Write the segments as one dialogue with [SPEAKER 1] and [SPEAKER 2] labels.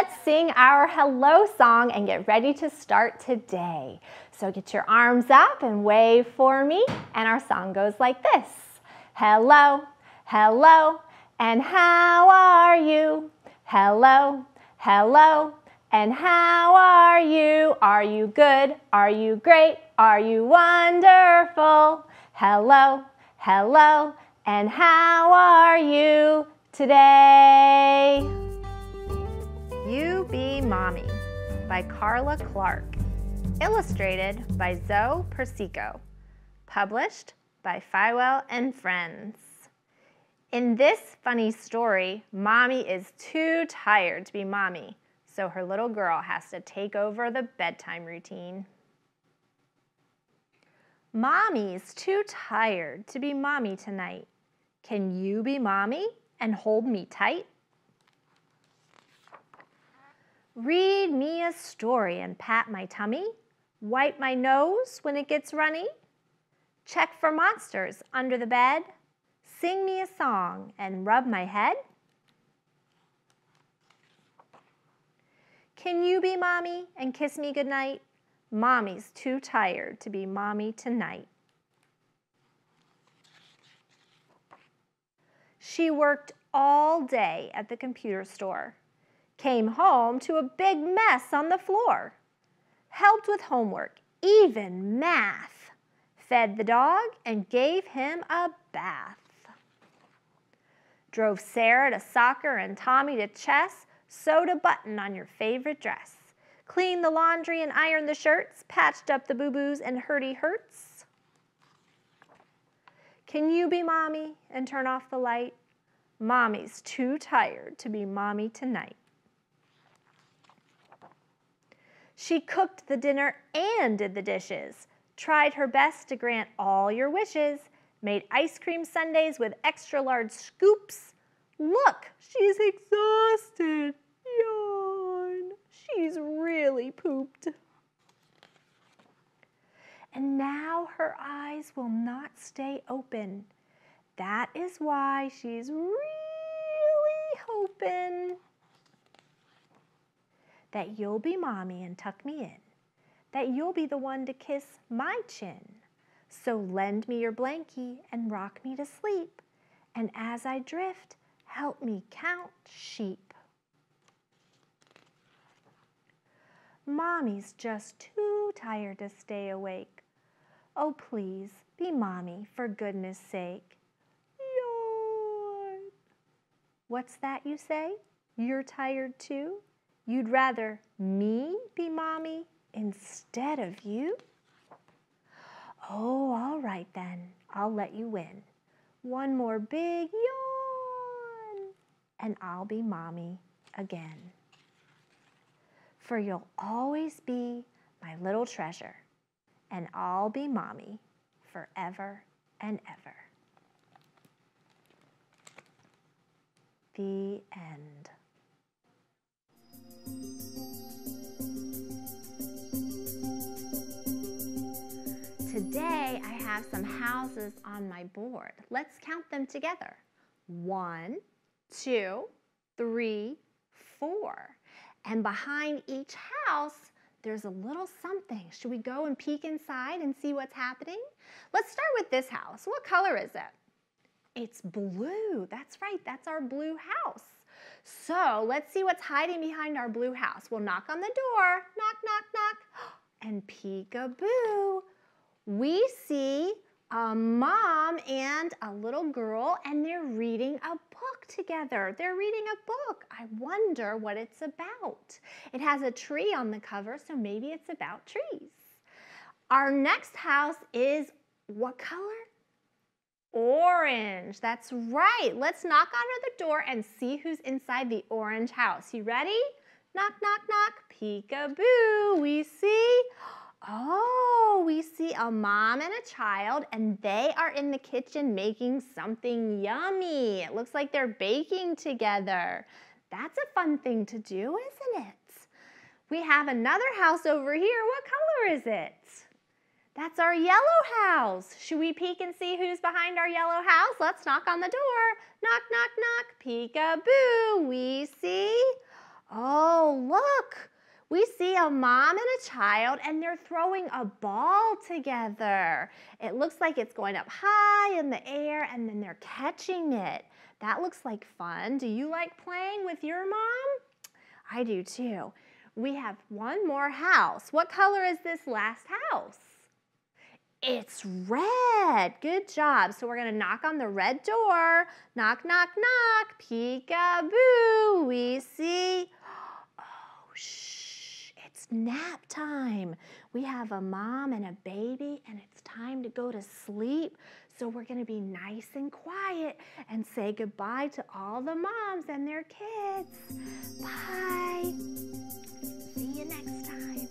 [SPEAKER 1] let's sing our hello song and get ready to start today. So get your arms up and wave for me, and our song goes like this. Hello, hello, and how are you? Hello, hello, and how are you? Are you good? Are you great? Are you wonderful? Hello, hello, and how are you today? You Be Mommy by Carla Clark. Illustrated by Zoe Persico. Published by Feiwel and Friends. In this funny story, Mommy is too tired to be Mommy, so her little girl has to take over the bedtime routine. Mommy's too tired to be Mommy tonight. Can you be Mommy and hold me tight? Read me a story and pat my tummy. Wipe my nose when it gets runny. Check for monsters under the bed. Sing me a song and rub my head. Can you be Mommy and kiss me goodnight? Mommy's too tired to be Mommy tonight. She worked all day at the computer store. Came home to a big mess on the floor. Helped with homework, even math. Fed the dog and gave him a bath. Drove Sarah to soccer and Tommy to chess. Sewed a button on your favorite dress. Cleaned the laundry and ironed the shirts. Patched up the boo-boos and hurty hurts. Can you be Mommy and turn off the light? Mommy's too tired to be Mommy tonight. She cooked the dinner and did the dishes. Tried her best to grant all your wishes. Made ice cream sundaes with extra large scoops. Look, she's exhausted. Yawn. She's really pooped. And now her eyes will not stay open. That is why she's really hoping that you'll be Mommy and tuck me in, that you'll be the one to kiss my chin. So lend me your blankie and rock me to sleep, and as I drift, help me count sheep. Mommy's just too tired to stay awake. Oh, please be Mommy for goodness sake. Yawn. What's that you say? You're tired too? You'd rather me be Mommy instead of you? Oh, all right then, I'll let you win. One more big yawn, and I'll be Mommy again. For you'll always be my little treasure, and I'll be Mommy forever and ever. The end. Today I have some houses on my board. Let's count them together. 1, 2, 3, 4. And behind each house, there's a little something. Should we go and peek inside and see what's happening? Let's start with this house. What color is it? It's blue. That's right. That's our blue house. So let's see what's hiding behind our blue house. We'll knock on the door. Knock, knock, knock. And peek-a-boo. We see a mom and a little girl, and they're reading a book together. They're reading a book. I wonder what it's about. It has a tree on the cover, so maybe it's about trees. Our next house is what color? Orange. That's right. Let's knock on the door and see who's inside the orange house. You ready? Knock, knock, knock. Peek-a-boo. We see... Oh, we see a mom and a child, and they are in the kitchen making something yummy. It looks like they're baking together. That's a fun thing to do, isn't it? We have another house over here. What color is it? That's our yellow house. Should we peek and see who's behind our yellow house? Let's knock on the door. Knock, knock, knock. Peek-a-boo. We see... Oh, look! We see a mom and a child and they're throwing a ball together. It looks like it's going up high in the air and then they're catching it. That looks like fun. Do you like playing with your mom? I do too. We have one more house. What color is this last house? It's red. Good job. So we're going to knock on the red door. Knock, knock, knock. Peek-a-boo. We see. Oh, shh. It's nap time. We have a mom and a baby, and it's time to go to sleep. So we're going to be nice and quiet and say goodbye to all the moms and their kids. Bye. See you next time.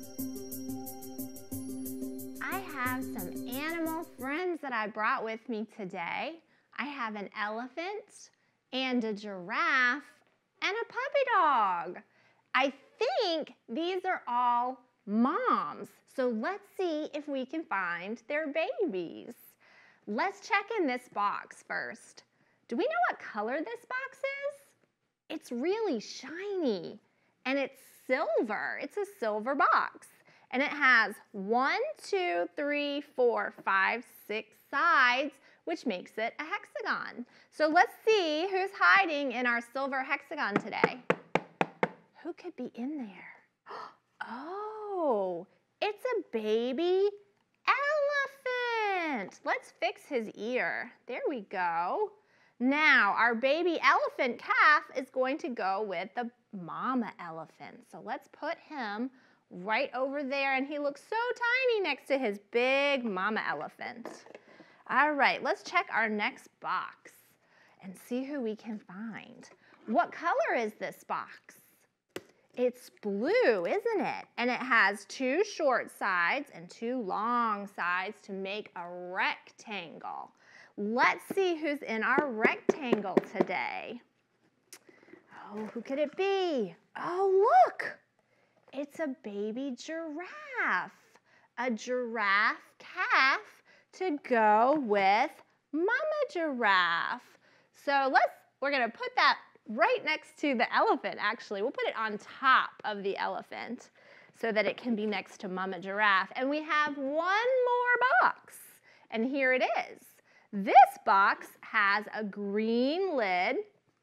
[SPEAKER 1] I have some animal friends that I brought with me today. I have an elephant and a giraffe and a puppy dog. I think these are all moms. So let's see if we can find their babies. Let's check in this box first. Do we know what color this box is? It's really shiny and it's silver. It's a silver box. And it has 1, 2, 3, 4, 5, 6 sides, which makes it a hexagon. So let's see who's hiding in our silver hexagon today. Who could be in there? Oh, it's a baby elephant. Let's fix his ear. There we go. Now, our baby elephant calf is going to go with the mama elephant. So let's put him right over there, and he looks so tiny next to his big mama elephant. All right, let's check our next box and see who we can find. What color is this box? It's blue, isn't it? And it has 2 short sides and 2 long sides to make a rectangle. Let's see who's in our rectangle today. Oh, who could it be? Oh, look! It's a baby giraffe. A giraffe calf to go with mama giraffe. So we're going to put that right next to the elephant, actually. We'll put it on top of the elephant so that it can be next to mama giraffe. And we have one more box, and here it is. This box has a green lid,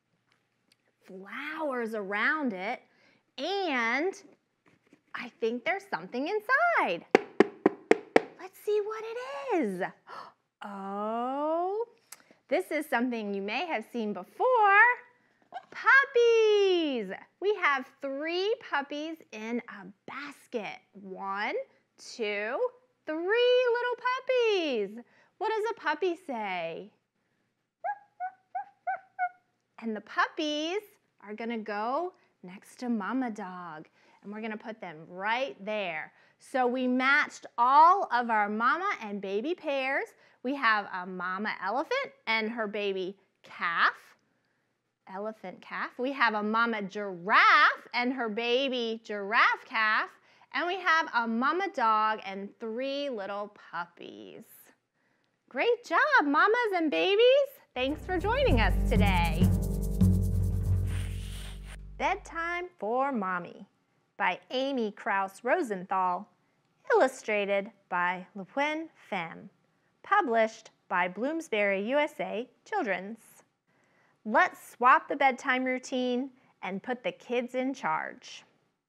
[SPEAKER 1] flowers around it, and I think there's something inside. Let's see what it is. Oh, this is something you may have seen before. Puppies. We have 3 puppies in a basket. 1, 2, 3 little puppies. What does a puppy say? And the puppies are going to go next to mama dog. And we're going to put them right there. So we matched all of our mama and baby pairs. We have a mama elephant and her baby calf, elephant calf. We have a mama giraffe and her baby giraffe calf. And we have a mama dog and 3 little puppies. Great job, mamas and babies. Thanks for joining us today. Bedtime for Mommy by Amy Krauss Rosenthal, illustrated by Lupin Pham, published by Bloomsbury USA Children's. Let's swap the bedtime routine and put the kids in charge.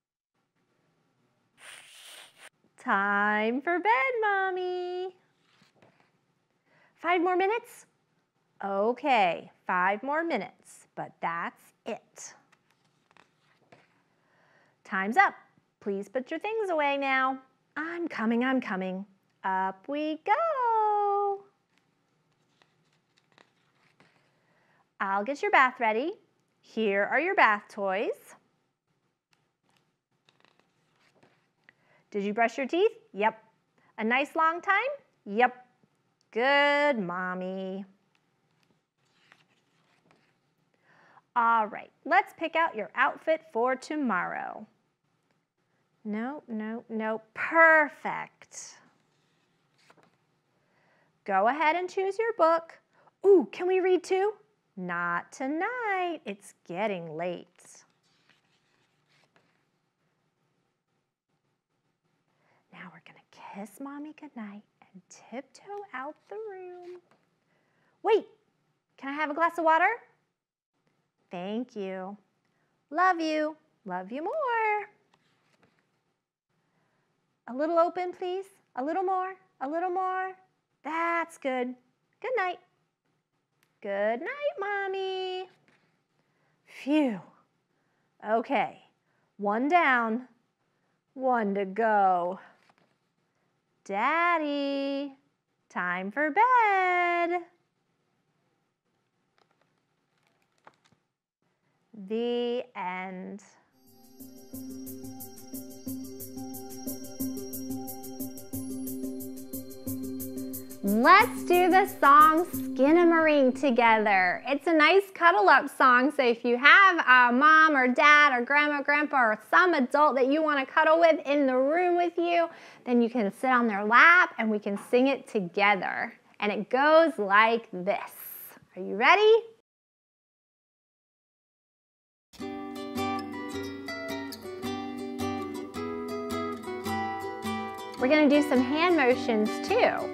[SPEAKER 1] Time for bed, Mommy. 5 more minutes? Okay, 5 more minutes, but that's it. Time's up. Please put your things away now. I'm coming, I'm coming. Up we go. I'll get your bath ready. Here are your bath toys. Did you brush your teeth? Yep. A nice long time? Yep. Good, Mommy. All right, let's pick out your outfit for tomorrow. No, no, no. Perfect. Go ahead and choose your book. Ooh, can we read too? Not tonight. It's getting late. kiss Mommy goodnight and tiptoe out the room. Wait, can I have a glass of water? Thank you. Love you. Love you more. A little open, please. A little more. A little more. That's good. Good night. Good night, Mommy. Phew. Okay, one down, one to go. Daddy, time for bed. The end. Let's do the song Skinamarink together. It's a nice cuddle up song, so if you have a mom or dad or grandma, grandpa, or some adult that you want to cuddle with in the room with you, then you can sit on their lap and we can sing it together. And it goes like this. Are you ready? We're going to do some hand motions too.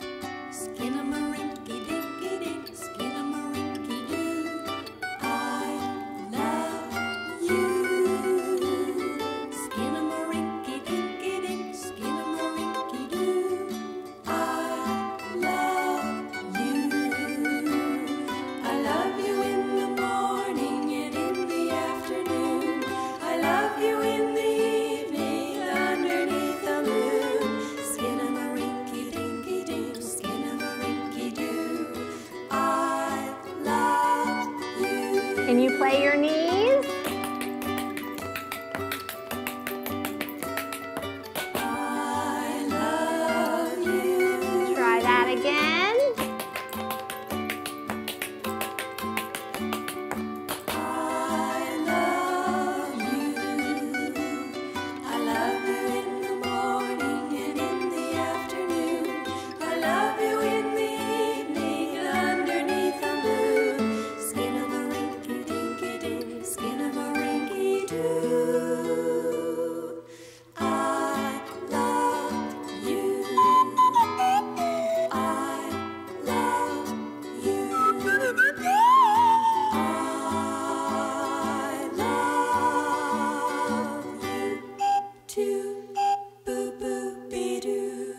[SPEAKER 2] Skinnamarink-a-dinky-dink, skinnamarink-a-doo. I love you. Skinnamarink-a-dinky-dink, skinnamarink-a-doo. I love you. I love you in the morning and in the afternoon. I love you in the evening underneath the moon. Skinnamarink-a-dinky-dink, skinnamarink-a-doo. I love you.
[SPEAKER 1] Can you play your knees?
[SPEAKER 2] I love you.
[SPEAKER 1] Try that again.
[SPEAKER 2] I love you. I love you in the morning and in the afternoon. I love you in the evening underneath the moon. Skinnamarink-a-dinky-dink, skinnamarink-a-doo. I love you. I love you. I love you too. Boo-boo-be-doo.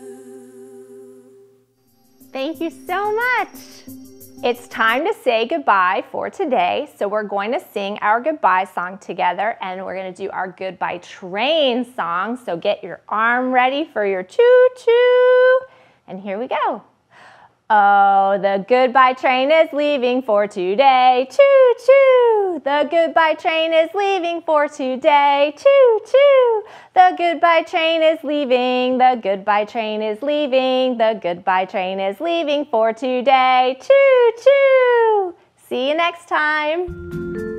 [SPEAKER 1] Thank you so much. It's time to say goodbye for today, so we're going to sing our goodbye song together, and we're going to do our goodbye train song, so get your arm ready for your choo-choo, and here we go. Oh, the goodbye train is leaving for today, choo-choo. The goodbye train is leaving for today, choo-choo. The goodbye train is leaving, the goodbye train is leaving, the goodbye train is leaving for today, choo-choo. See you next time.